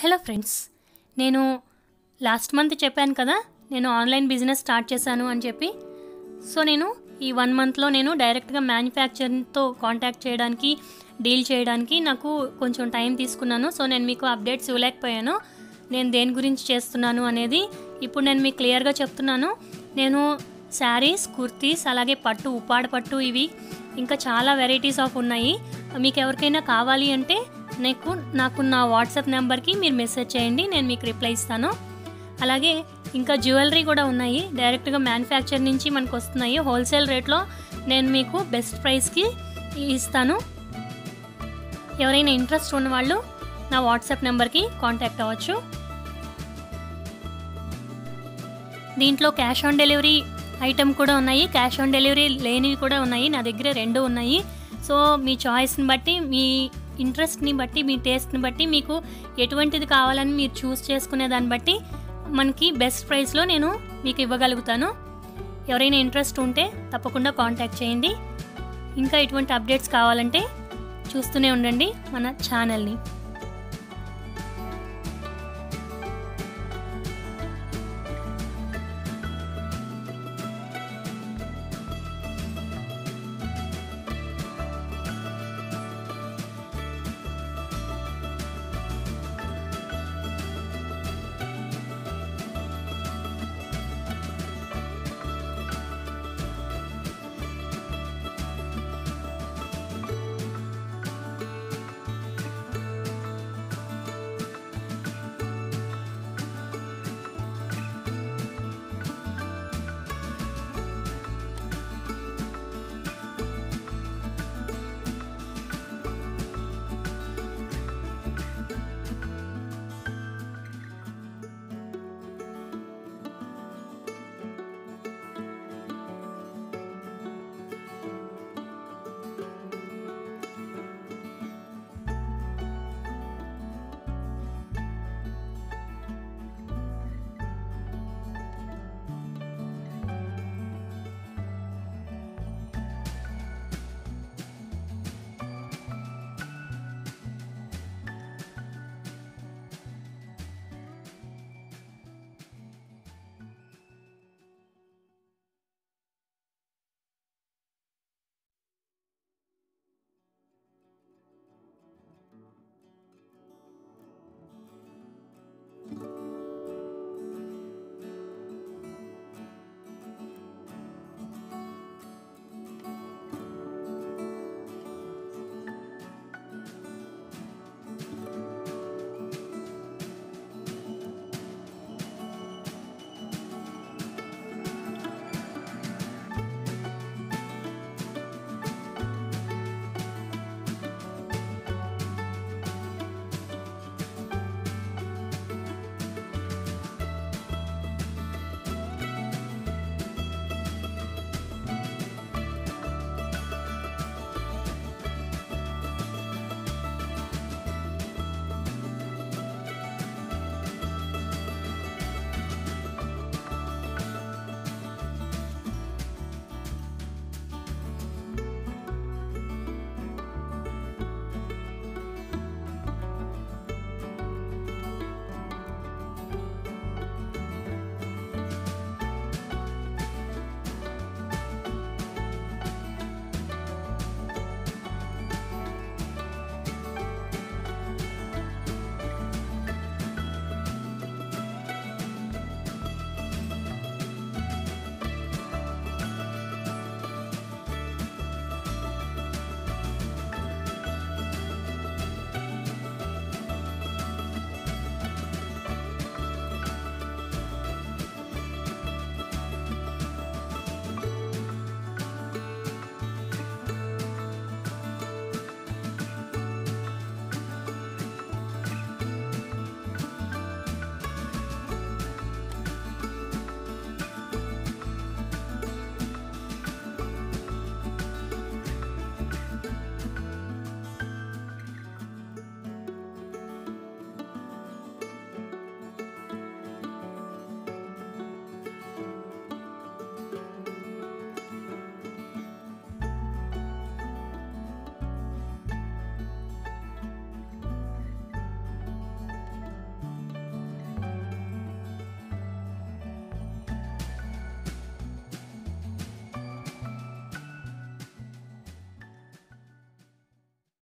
Hello friends, నేను last month చెప్పాను కదా నేను ఆన్లైన్ బిజినెస్ స్టార్ట్ చేశాను అని చెప్పి. సో నేను ఈ 1 మంత్లో నేను డైరెక్ట్గా మ్యానుఫ్యాక్చర్తో కాంటాక్ట్ చేయడానికి, డీల్ చేయడానికి నాకు కొంచెం టైం తీసుకున్నాను. సో నేను మీకు అప్డేట్స్ ఇవ్వలేకపోయాను. నేను దేని గురించి చేస్తున్నాను అనేది ఇప్పుడు నేను మీకు క్లియర్గా చెప్తున్నాను. నేను శారీస్, కుర్తీస్, అలాగే పట్టు, ఉప్పాడ పట్టు, ఇవి ఇంకా చాలా వెరైటీస్ ఆఫ్ ఉన్నాయి. మీకు ఎవరికైనా కావాలి అంటే నాకు నా వాట్సాప్ నెంబర్కి మీరు మెసేజ్ చేయండి, నేను మీకు రిప్లై ఇస్తాను. అలాగే ఇంకా జ్యువెలరీ కూడా ఉన్నాయి, డైరెక్ట్గా మ్యానుఫ్యాక్చర్ నుంచి మనకు వస్తున్నాయి. హోల్సేల్ రేట్లో నేను మీకు బెస్ట్ ప్రైస్కి ఇస్తాను. ఎవరైనా ఇంట్రెస్ట్ ఉన్నవాళ్ళు నా వాట్సాప్ నెంబర్కి కాంటాక్ట్ అవ్వచ్చు. దీంట్లో క్యాష్ ఆన్ డెలివరీ ఐటమ్ కూడా ఉన్నాయి, క్యాష్ ఆన్ డెలివరీ లేనివి కూడా ఉన్నాయి. నా దగ్గర 2 ఉన్నాయి. సో మీ చాయిస్ని బట్టి, మీ ఇంట్రెస్ట్ని బట్టి, మీ టేస్ట్ని బట్టి మీకు ఎటువంటిది కావాలని మీరు చూస్ చేసుకునే దాన్ని బట్టి మనకి బెస్ట్ ప్రైస్లో నేను మీకు ఇవ్వగలుగుతాను. ఎవరైనా ఇంట్రెస్ట్ ఉంటే తప్పకుండా కాంటాక్ట్ చేయండి. ఇంకా ఇటువంటి అప్డేట్స్ కావాలంటే చూస్తూనే ఉండండి మన ఛానల్ని.